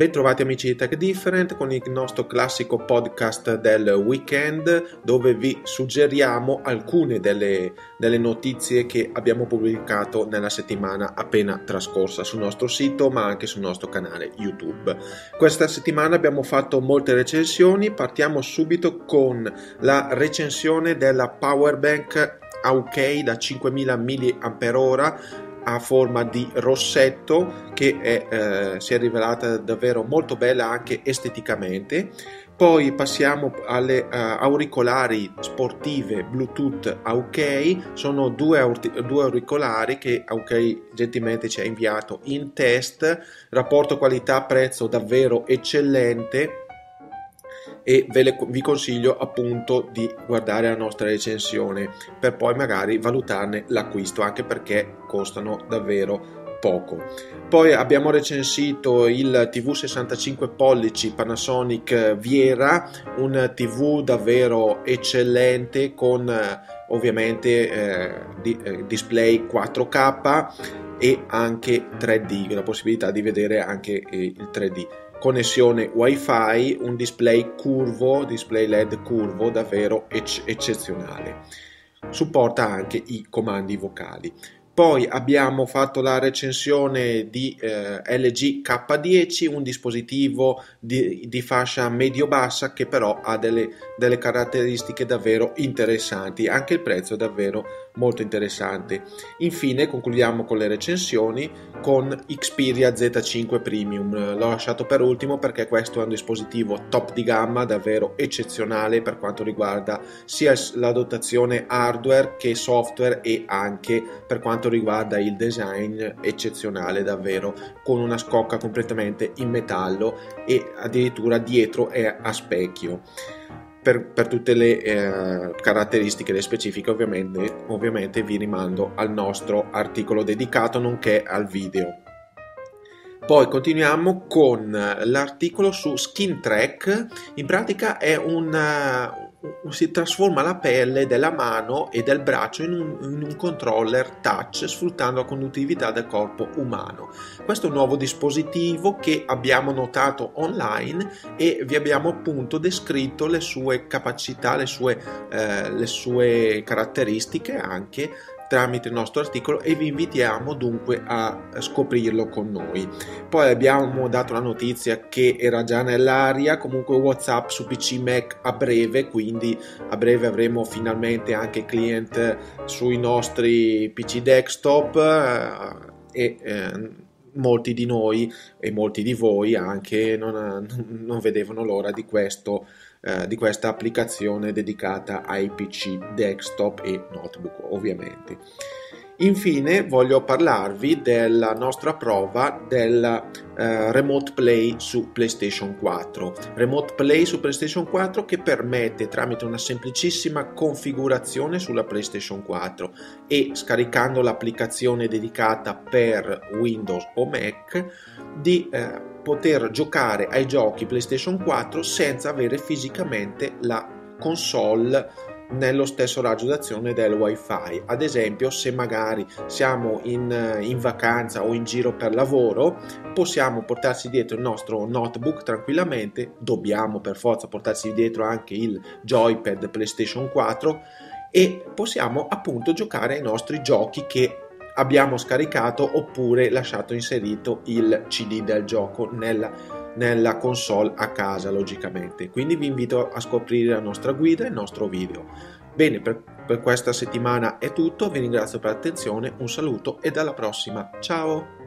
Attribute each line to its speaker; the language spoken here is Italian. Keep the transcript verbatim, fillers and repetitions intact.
Speaker 1: Bentrovati amici di Tech Different con il nostro classico podcast del weekend, dove vi suggeriamo alcune delle, delle notizie che abbiamo pubblicato nella settimana appena trascorsa sul nostro sito ma anche sul nostro canale YouTube. Questa settimana abbiamo fatto molte recensioni. Partiamo subito con la recensione della Powerbank A U K da cinquemila milliamperi orari a forma di rossetto, che è, eh, si è rivelata davvero molto bella anche esteticamente. Poi passiamo alle uh, auricolari sportive Bluetooth A U K. Sono due, aur- due auricolari che A U K gentilmente ci ha inviato in test. Rapporto qualità-prezzo davvero eccellente, e ve le, vi consiglio appunto di guardare la nostra recensione per poi magari valutarne l'acquisto, anche perché costano davvero poco. Poi abbiamo recensito il tivù sessantacinque pollici Panasonic Viera, un tivù davvero eccellente con ovviamente eh, di, eh, display quattro K e anche tre D, la possibilità di vedere anche eh, il tre D. Connessione Wi-Fi, un display curvo, display L E D curvo davvero ec- eccezionale. Supporta anche i comandi vocali. Poi abbiamo fatto la recensione di eh, L G K dieci, un dispositivo di, di fascia medio-bassa che però ha delle, delle caratteristiche davvero interessanti, anche il prezzo è davvero molto interessante. Infine concludiamo con le recensioni con Xperia Z cinque Premium. L'ho lasciato per ultimo perché questo è un dispositivo top di gamma, davvero eccezionale per quanto riguarda sia la dotazione hardware che software e anche per quanto riguarda il design eccezionale davvero, con una scocca completamente in metallo e addirittura dietro è a specchio. Per, per tutte le eh, caratteristiche, le specifiche, ovviamente, ovviamente vi rimando al nostro articolo dedicato nonché al video. Poi continuiamo con l'articolo su SkinTrack. In pratica è un, uh, si trasforma la pelle della mano e del braccio in un, in un controller touch sfruttando la conduttività del corpo umano. Questo è un nuovo dispositivo che abbiamo notato online e vi abbiamo appunto descritto le sue capacità, le sue, eh, le sue caratteristiche anche tramite il nostro articolo, e vi invitiamo dunque a scoprirlo con noi. Poi abbiamo dato la notizia che era già nell'aria comunque WhatsApp su P C Mac a breve, quindi a breve avremo finalmente anche client sui nostri P C desktop eh, e eh, molti di noi e molti di voi anche non, non vedevano l'ora di questo eh, di questa applicazione dedicata ai P C desktop e notebook ovviamente. Infine voglio parlarvi della nostra prova del eh, Remote Play su PlayStation quattro. Remote Play su PlayStation quattro che permette, tramite una semplicissima configurazione sulla PlayStation quattro e scaricando l'applicazione dedicata per Windows o Mac, di eh, poter giocare ai giochi PlayStation quattro senza avere fisicamente la console nello stesso raggio d'azione del Wi-Fi. Ad esempio, se magari siamo in, in vacanza o in giro per lavoro, possiamo portarci dietro il nostro notebook tranquillamente, dobbiamo per forza portarci dietro anche il joypad PlayStation quattro e possiamo appunto giocare ai nostri giochi che abbiamo scaricato oppure lasciato inserito il C D del gioco nella nella console a casa, logicamente. Quindi vi invito a scoprire la nostra guida e il nostro video. Bene, per, per questa settimana è tutto, vi ringrazio per l'attenzione, un saluto e alla prossima, ciao!